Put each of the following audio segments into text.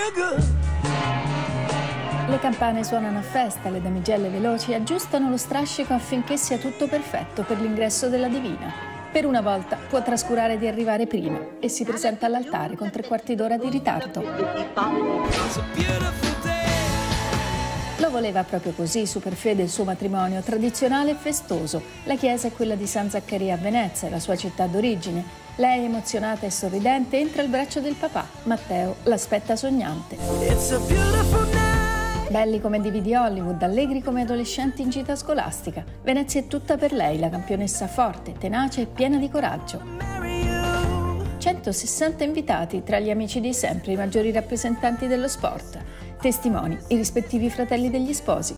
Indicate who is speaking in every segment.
Speaker 1: Le campane suonano a festa, le damigelle veloci aggiustano lo strascico affinché sia tutto perfetto per l'ingresso della divina. Per una volta può trascurare di arrivare prima e si presenta all'altare con 3/4 d'ora di ritardo. Lo voleva proprio così, super fede, il suo matrimonio tradizionale e festoso. La chiesa è quella di San Zaccaria a Venezia, la sua città d'origine. Lei, emozionata e sorridente, entra al braccio del papà. Matteo l'aspetta sognante. Belli come divi di Hollywood, allegri come adolescenti in gita scolastica. Venezia è tutta per lei, la campionessa forte, tenace e piena di coraggio. 160 invitati, tra gli amici di sempre, i maggiori rappresentanti dello sport. Testimoni, i rispettivi fratelli degli sposi.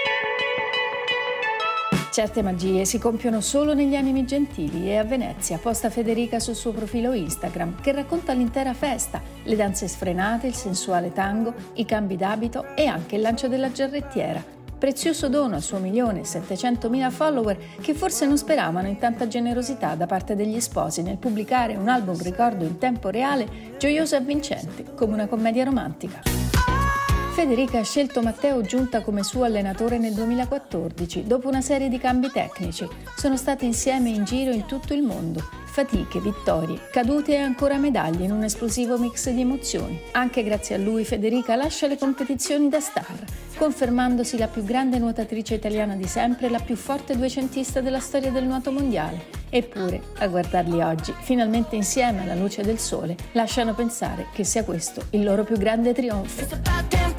Speaker 1: Certe magie si compiono solo negli animi gentili e a Venezia posta Federica sul suo profilo Instagram che racconta l'intera festa, le danze sfrenate, il sensuale tango, i cambi d'abito e anche il lancio della giarrettiera. Prezioso dono al suo 1.700.000 follower che forse non speravano in tanta generosità da parte degli sposi nel pubblicare un album ricordo in tempo reale, gioioso e avvincente, come una commedia romantica. Federica ha scelto Matteo Giunta come suo allenatore nel 2014, dopo una serie di cambi tecnici. Sono stati insieme in giro in tutto il mondo. Fatiche, vittorie, cadute e ancora medaglie in un esplosivo mix di emozioni. Anche grazie a lui Federica lascia le competizioni da star, confermandosi la più grande nuotatrice italiana di sempre e la più forte duecentista della storia del nuoto mondiale. Eppure, a guardarli oggi, finalmente insieme alla luce del sole, lasciano pensare che sia questo il loro più grande trionfo.